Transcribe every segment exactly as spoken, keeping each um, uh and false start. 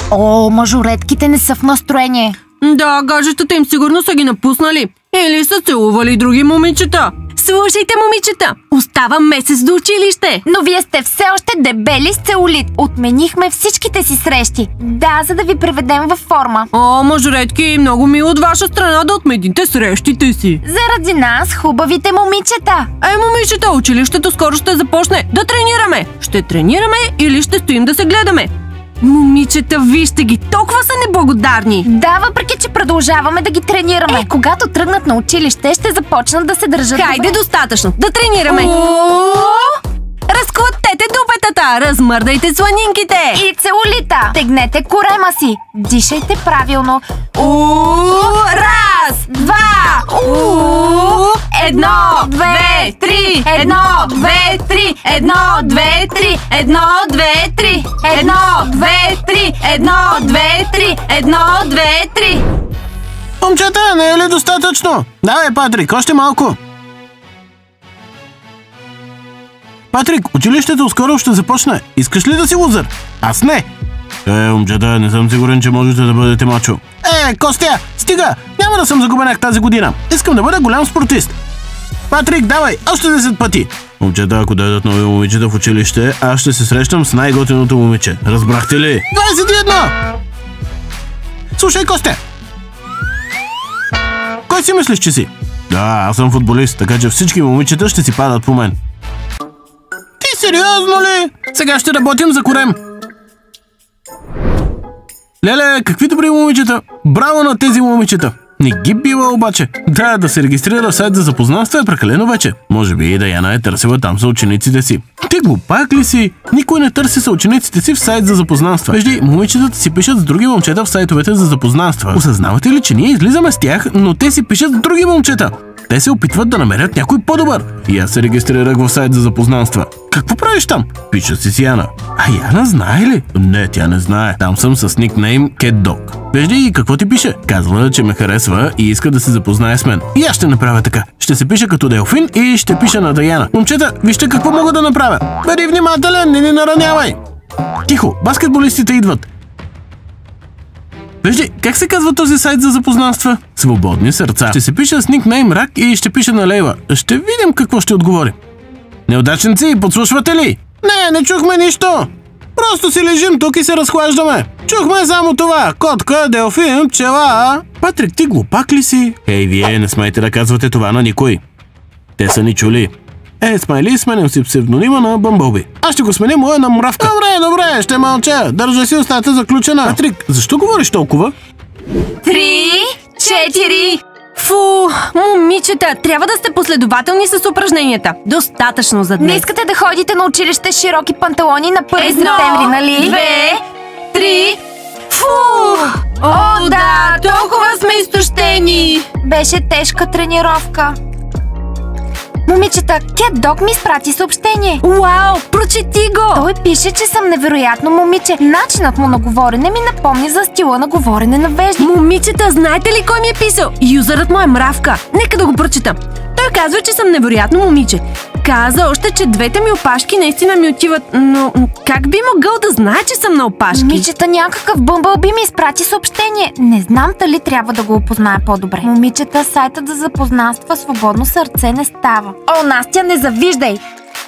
О, мажоретките не са в настроение. Да, гаджетата им сигурно са ги напуснали. Или са целували други момичета. Слушайте, момичета, остава месец до училище. Но вие сте все още дебели с целулит. Отменихме всичките си срещи. Да, за да ви преведем във форма. О, мажоретки, много мило от ваша страна да отмените срещите си. Заради нас, хубавите момичета. Ей, момичета, училището скоро ще започне. Да тренираме. Ще тренираме или ще стоим да се гледаме? Момичета, вижте ги, толкова са неблагодарни. Да, въпреки че продължаваме да ги тренираме. Е, когато тръгнат на училище, ще започнат да се държат. Хайде, добре. достатъчно, да тренираме. Разклатете дупетата, размърдайте сланинките. И целулита. Тегнете корема си. Дишайте правилно. У, раз, два, у, едно, две, три, едно, две, три, едно, две, три, едно, две, три, едно, две, три, едно, две, три, едно, две, три. Момчета, не е ли достатъчно? Давай, Патрик, още малко. Патрик, училището скоро ще започне. Искаш ли да си лузър? Аз не. Е, момчета, не съм сигурен, че можете да бъдете мачо. Е, Костя, стига! Няма да съм загубенак тази година. Искам да бъда голям спортист. Патрик, давай, още десет пъти. Момчета, ако дойдат нови момичета в училище, аз ще се срещам с най-готиното момиче. Разбрахте ли? двайсет и едно! Слушай, Костя. Кой си мислиш, че си? Да, аз съм футболист, така че всички момичета ще си падат по мен. Ти сериозно ли? Сега ще работим за корем. Леле, какви добри момичета! Браво на тези момичета! Не ги бива обаче. Да, да се регистрира в сайт за запознанство е прекалено вече. Може би и Даяна е търсила там съучениците си. Ти глупак ли си? Никой не търси съучениците си в сайт за запознанства. Вижди, момичетата си пишат с други момчета в сайтовете за запознанства. Осъзнавате ли, че ние излизаме с тях, но те си пишат с други момчета? Те се опитват да намерят някой по-добър. И аз се регистрирах в сайт за запознанства. Какво правиш там? Пиша си с Яна. А Яна знае ли? Не, тя не знае. Там съм с никнейм CatDog. Вижди, какво ти пише? Казва, че ме харесва и иска да се запознае с мен. И аз ще направя така. Ще се пиша като Делфин и ще пиша на Даяна. Момчета, вижте какво мога да направя. Бъди внимателен, не ни наранявай. Тихо, баскетболистите идват. Вижди, как се казва този сайт за запознанства? Свободни сърца. Ще се пиша с никнейм Рак и ще пиша на Лейла. Ще видим какво ще отговори. Неудачници, подслушвате ли? Не, не чухме нищо. Просто си лежим тук и се разхлаждаме. Чухме само това. Котка, Делфин, пчела. Патрик, ти глупак ли си? Ей, вие не смейте да казвате това на никой. Те са ни чули. Е, Смайли, сменям си псевдонима на Бъмбълби. Аз ще го сменя моя на Муравка. Добре, добре, ще мълча. Държа си устата заключена. Патрик, защо говориш толкова? Три, четири. Фу, момичета, трябва да сте последователни с упражненията. Достатъчно за днес. Не искате да ходите на училище с широки панталони на първи септември, нали? Две, три. Фу! О, да, толкова сме изтощени. Беше тежка тренировка. Момичета, CatDog ми изпрати съобщение. Уау, прочети го! Той пише, че съм невероятно момиче. Начинът му на говорене ми напомня за стила на говорене на вежди. Момичета, знаете ли кой ми е писал? Юзърът му е Мравка. Нека да го прочета. Той казва, че съм невероятно момиче. Каза още, че двете ми опашки наистина ми отиват, но как би могъл да знае, че съм на опашки? Момичета, някакъв Бъмбълби ми изпрати съобщение. Не знам дали трябва да го опозная по-добре. Момичета, сайтът за запознанства свободно сърце не става. О, Настя, не завиждай!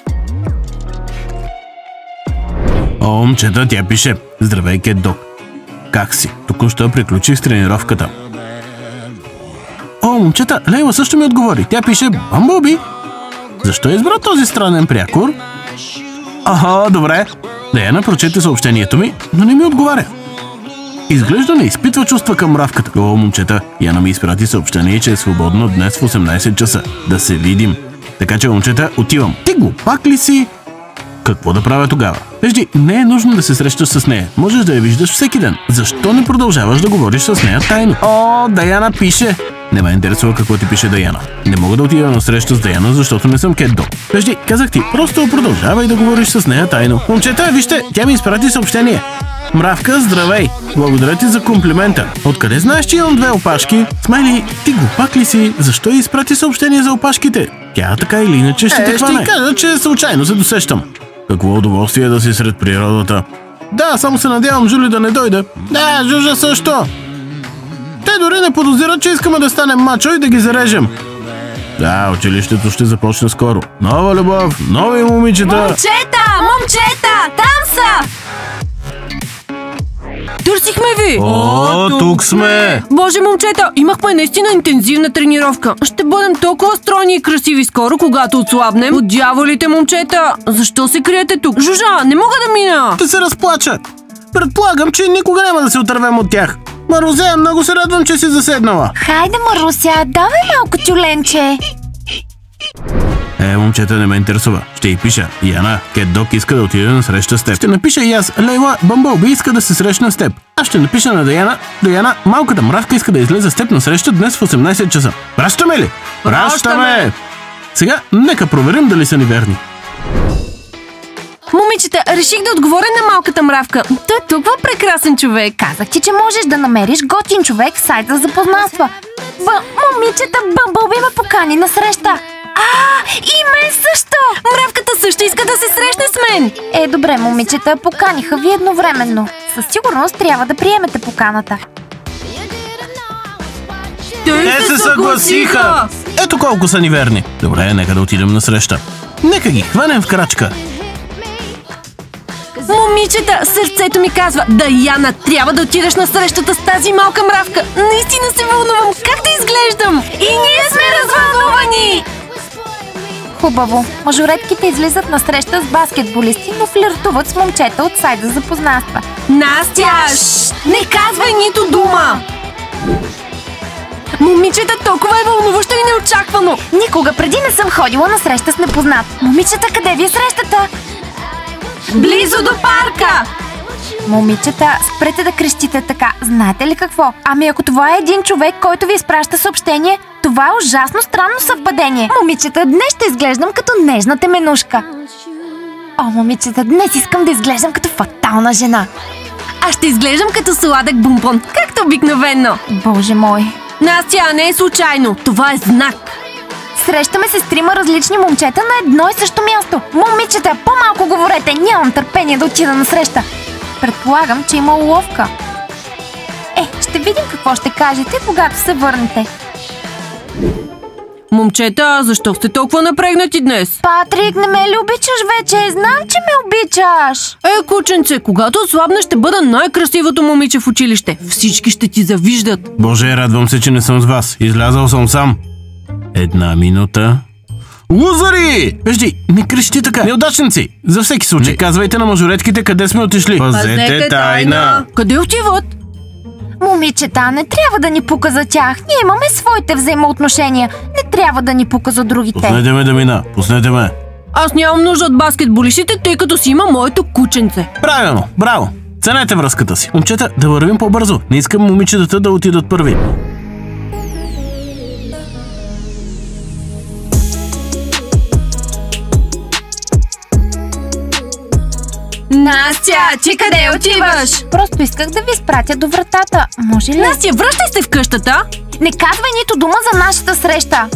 О, момчета, тя пише. Здравей, CatDog. Как си? Току-що приключих с тренировката. О, момчета, Лейла също ми отговори. Тя пише Бъмбълби. Защо избра този странен прякор? Аха, добре. Даяна прочете съобщението ми, но не ми отговаря. Изглежда не изпитва чувства към Мравката. О, момчета, Яна ми изпрати съобщение, че е свободно днес в осемнайсет часа. Да се видим. Така че, момчета, отивам. Ти глупак ли си? Какво да правя тогава? Вижди, не е нужно да се срещаш с нея. Можеш да я виждаш всеки ден. Защо не продължаваш да говориш с нея тайно? О, Даяна пише. Не ме интересува какво ти пише Даяна. Не мога да отида на среща с Даяна, защото не съм CatDog. Вижди, казах ти, просто продължавай да говориш с нея тайно. Момчета, вижте, тя ми изпрати съобщение. Мравка, здравей! Благодаря ти за комплимента. Откъде знаеш, че имам две опашки? Смайли, ти глупак ли си? Защо изпрати съобщение за опашките? Тя така или иначе ще е, те хване. Ще ти кажа, че случайно се досещам. Какво удоволствие да си сред природата. Да, само се надявам Жули да не дойде. Да, Жужа също. Те дори не подозират, че искаме да станем мачо и да ги зарежем. Да, училището ще започне скоро. Нова любов, нови момичета. Момчета! Момчета! Там са! Търсихме ви! О, тук сме! Боже, момчета, имахме наистина интензивна тренировка. Ще бъдем толкова стройни и красиви скоро, когато отслабнем. От дяволите, момчета! Защо се криете тук? Жужа, не мога да мина! Ще се разплача. Предполагам, че никога няма да се отървем от тях. Марузея, много се радвам, че си заседнала. Хайде, Маруся, давай малко тюленче. Е, момчета, не ме интересува. Ще й пиша. Яна, Кет Док иска да отиде на среща с теб. Ще напиша и аз. Лейла, Бъмбълби иска да се срещне с теб. Аз ще напиша на Даяна. Даяна, малката мравка иска да излезе с теб на среща днес в осемнайсет часа. Пращаме ли? Пращаме! Сега, нека проверим дали са ни верни. Момичета, реших да отговоря на малката мравка. Той е толкова прекрасен човек. Казах ти, че можеш да намериш готин човек в сайт за запознанства. Б, момичета, Бъмбълби ме покани на среща. А, и мен също! Мравката също иска да се срещне с мен. Е, добре, момичета, поканиха ви едновременно. Със сигурност трябва да приемете поканата. Те се съгласиха! Ето колко са ни верни. Добре, нека да отидем на среща. Нека ги хванем в крачка. Момичета, сърцето ми казва: Даяна, трябва да отидеш на срещата с тази малка мравка. Наистина се вълнувам как да изглеждам. И ние сме развълнувани! Хубаво. Мажоретките излизат на среща с баскетболисти, но флиртуват с момчета от сайта за запознанства. Настя, шш, не казвай нито дума! Момичета, толкова е вълнуващо и неочаквано. Никога преди не съм ходила на среща с непознат. Момичета, къде ви е срещата? Близо до парка! Момичета, спрете да крещите така. Знаете ли какво? Ами ако това е един човек, който ви изпраща съобщение, това е ужасно странно съвпадение. Момичета, днес ще изглеждам като нежна теменушка. О, момичета, днес искам да изглеждам като фатална жена. Аз ще изглеждам като сладък бомбон, както обикновено. Боже мой. Настя, не е случайно. Това е знак. Срещаме се с трима различни момчета на едно и също място. Момичета, по-малко говорете, нямам търпение да отида на среща. Предполагам, че има уловка. Е, ще видим какво ще кажете, когато се върнете. Момчета, защо сте толкова напрегнати днес? Патрик, не ме ли обичаш вече? Знам, че ме обичаш. Е, кученце, когато отслабнеш, ще бъда най-красивото момиче в училище. Всички ще ти завиждат. Боже, радвам се, че не съм с вас. Излязъл съм сам. Една минута. Лузари! Вежди, не крещи така. Неудачници! За всеки случай. Не казвайте на мажоретките къде сме отишли. Пазете тайна. Къде отиват? Момичета, не трябва да ни пука за тях. Ние имаме своите взаимоотношения. Не трябва да ни пука за другите. Пуснете ме да мина. Пуснете ме. Аз нямам нужда от баскетболистите, тъй като си има моето кученце. Правилно. Браво. Ценете връзката си. Момчета, да вървим по-бързо. Не искам момичетата да отидат първи. Настя, ти къде отиваш? Просто исках да ви спратя до вратата. Може ли? Настя, връщай се в къщата. Не казвай нито дума за нашата среща.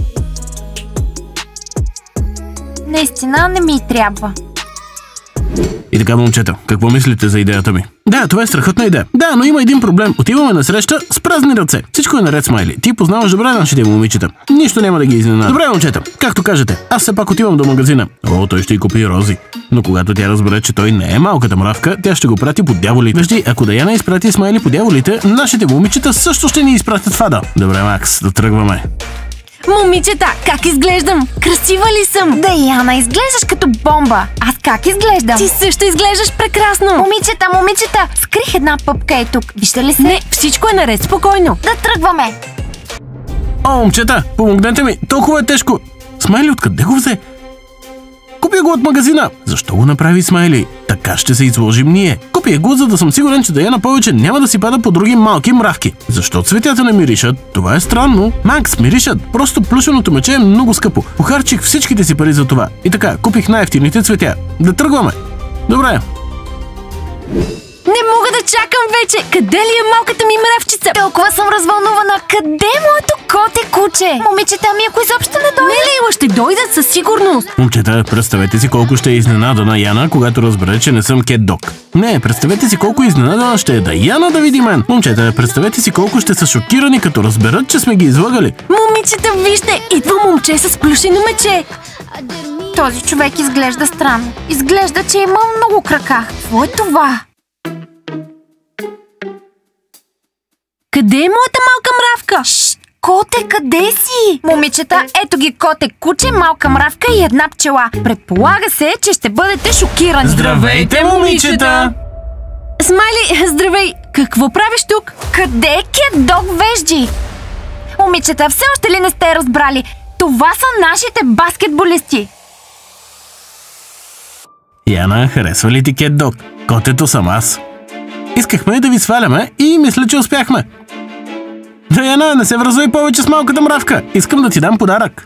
Наистина не ми трябва. И така, момчета, какво мислите за идеята ми? Да, това е страхотна идея. Да, но има един проблем. Отиваме на среща с празни ръце. Всичко е наред, Смайли. Ти познаваш добре нашите момичета. Нищо няма да ги изненада. Добре, момчета, както кажете. Аз все пак отивам до магазина. О, той ще й купи рози. Но когато тя разбере, че той не е малката мравка, тя ще го прати по дяволите. Вижди, ако Даяна изпрати Смайли по дяволите, нашите момичета също ще ни изпратят в ада. Добре, Макс, да тръгваме. Момичета, как изглеждам? Красива ли съм? Даяна, изглеждаш като бомба. Аз как изглеждам? Ти също изглеждаш прекрасно. Момичета, момичета, скрих една пъпка и тук. Вижте ли се? Не, всичко е наред, спокойно. Да тръгваме. О, момчета, помогнете ми. Толкова е тежко. Смайли, откъде го взе? Купи го от магазина. Защо го направи Смайли? Така ще се изложим ние. Купи го, за да съм сигурен, че Даяна повече няма да си пада по други малки мравки. Защо цветята не миришат? Това е странно. Макс, миришат. Просто плюшеното мече е много скъпо. Похарчих всичките си пари за това. И така, купих най-евтините цветя. Да тръгваме. Добре. Не мога да чакам вече. Къде ли е малката ми мравчица? Толкова съм развълнувана. Къде е моето коте куче? Момичета, ами ако изобщо не дойде? Не, Лейла, ще Ще дойдат със сигурност. Момчета, представете си колко ще е изненадана Яна, когато разбере, че не съм кет-дог. Не, представете си колко изненадана ще е да Яна да види мен. Момчета, представете си колко ще са шокирани, като разберат, че сме ги излъгали. Момичета, вижте, идва момче с плюшено мече. Този човек изглежда странно. Изглежда, че има много крака. Какво е това? Къде е моята малка мравка? Шш, коте, къде си? Момичета, ето ги коте, куче, малка мравка и една пчела. Предполага се, че ще бъдете шокирани. Здравейте, момичета! Смайли, здравей! Какво правиш тук? Къде е кет-дог вежди? Момичета, все още ли не сте разбрали? Това са нашите баскетболисти. Яна, харесва ли ти кет-дог? Котето съм аз. Искахме да ви сваляме и мисля, че успяхме. Да, Яна, не се връзвай повече с малката мравка. Искам да ти дам подарък.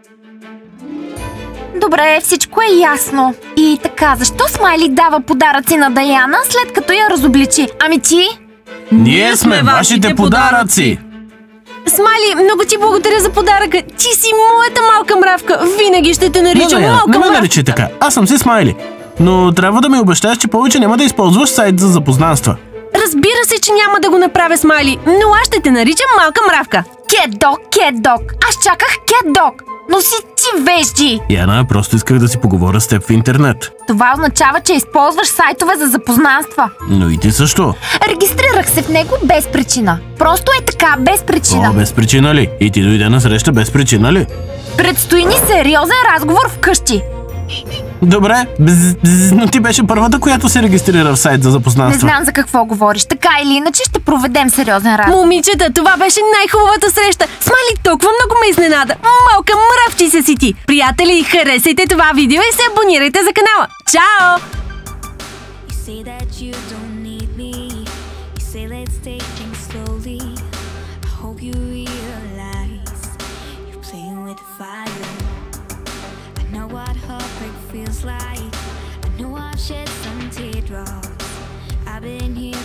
Добре, всичко е ясно. И така, защо Смайли дава подаръци на Даяна, след като я разобличи? Ами ти? Ние сме вашите подаръци! Смайли, много ти благодаря за подаръка. Ти си моята малка мравка. Винаги ще те наричам не, не, малка не ме мравка. наричай така. Аз съм си Смайли. Но трябва да ми обещаеш, че повече няма да използваш сайт за запознанства. Разбира се, че няма да го направя, Смайли, но аз ще те наричам малка мравка. Кет-дог, кет-дог. Аз чаках кет-дог. Но си ти вежди. Яна, просто исках да си поговоря с теб в интернет. Това означава, че използваш сайтове за запознанства. Но и ти също. Регистрирах се в него без причина. Просто е така, без причина. О, без причина ли? И ти дойде на среща без причина ли? Предстои ни сериозен разговор вкъщи. Добре, бз, бз, но ти беше първата, която се регистрира в сайт за Не запознанства. знам за какво говориш. Така или иначе ще проведем сериозен разговор. Момичета, това беше най-хубавата среща. Смайли толкова много ме изненада. Малка мравчица си ти. Приятели, харесайте това видео и се абонирайте за канала. Чао! You say that you don't need me. You say let's take things slowly. I hope you realize you're playing with fire. I know what heartbreak feels like. I know I've shed some teardrops. I've been here